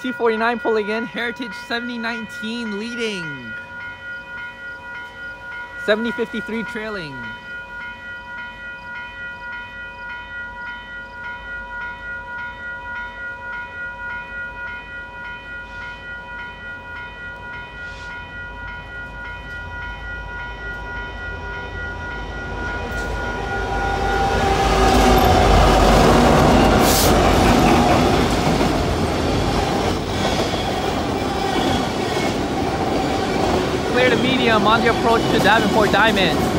249 pulling in. Heritage 7019 leading. 7053 trailing. Clear to medium on the approach to Davenport Diamond.